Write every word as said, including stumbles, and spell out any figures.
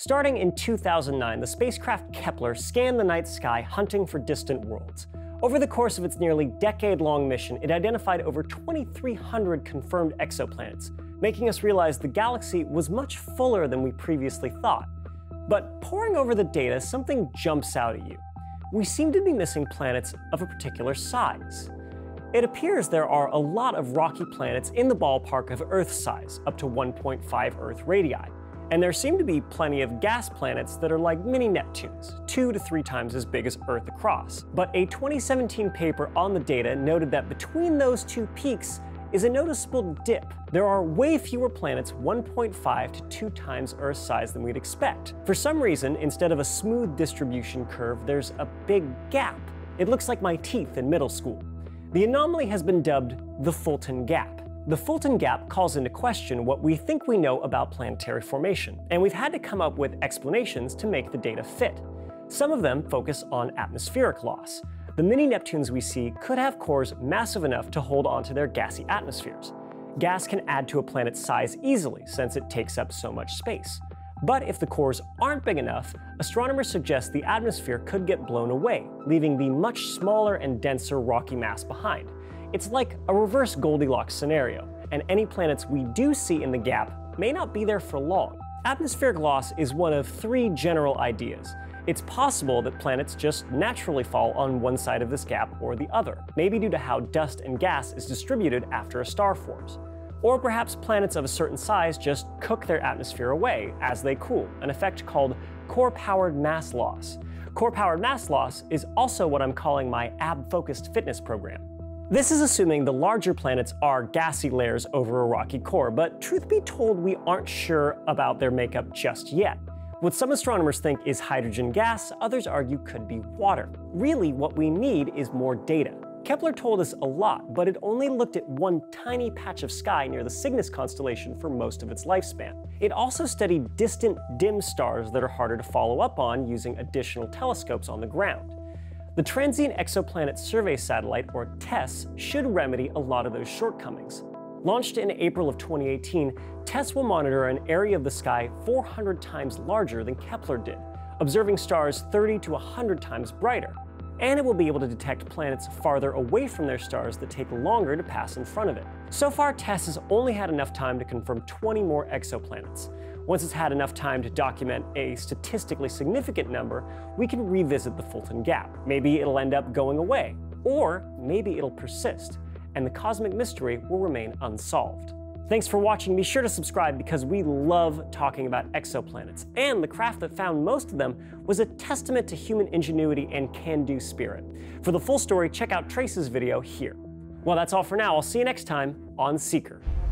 Starting in two thousand nine, the spacecraft Kepler scanned the night sky hunting for distant worlds. Over the course of its nearly decade-long mission, it identified over twenty-three hundred confirmed exoplanets, making us realize the galaxy was much fuller than we previously thought. But poring over the data, something jumps out at you. We seem to be missing planets of a particular size. It appears there are a lot of rocky planets in the ballpark of Earth size, up to one point five Earth radii. And there seem to be plenty of gas planets that are like mini-Neptunes, two to three times as big as Earth across. But a twenty seventeen paper on the data noted that between those two peaks is a noticeable dip. There are way fewer planets one point five to two times Earth size than we'd expect. For some reason, instead of a smooth distribution curve, there's a big gap. It looks like my teeth in middle school. The anomaly has been dubbed the Fulton Gap. The Fulton Gap calls into question what we think we know about planetary formation, and we've had to come up with explanations to make the data fit. Some of them focus on atmospheric loss. The mini-Neptunes we see could have cores massive enough to hold onto their gassy atmospheres. Gas can add to a planet's size easily since it takes up so much space. But if the cores aren't big enough, astronomers suggest the atmosphere could get blown away, leaving the much smaller and denser rocky mass behind. It's like a reverse Goldilocks scenario, and any planets we do see in the gap may not be there for long. Atmospheric loss is one of three general ideas. It's possible that planets just naturally fall on one side of this gap or the other, maybe due to how dust and gas is distributed after a star forms. Or perhaps planets of a certain size just cook their atmosphere away as they cool, an effect called core-powered mass loss. Core-powered mass loss is also what I'm calling my ab-focused fitness program. This is assuming the larger planets are gassy layers over a rocky core, but truth be told, we aren't sure about their makeup just yet. What some astronomers think is hydrogen gas, others argue could be water. Really, what we need is more data. Kepler told us a lot, but it only looked at one tiny patch of sky near the Cygnus constellation for most of its lifespan. It also studied distant, dim stars that are harder to follow up on using additional telescopes on the ground. The Transient Exoplanet Survey Satellite, or TESS, should remedy a lot of those shortcomings. Launched in April of twenty eighteen, TESS will monitor an area of the sky four hundred times larger than Kepler did, observing stars thirty to one hundred times brighter. And it will be able to detect planets farther away from their stars that take longer to pass in front of it. So far, TESS has only had enough time to confirm twenty more exoplanets. Once it's had enough time to document a statistically significant number, we can revisit the Fulton Gap. Maybe it'll end up going away, or maybe it'll persist, and the cosmic mystery will remain unsolved. Thanks for watching. Be sure to subscribe because we love talking about exoplanets, and the craft that found most of them was a testament to human ingenuity and can-do spirit. For the full story, check out Trace's video here. Well, that's all for now. I'll see you next time on Seeker.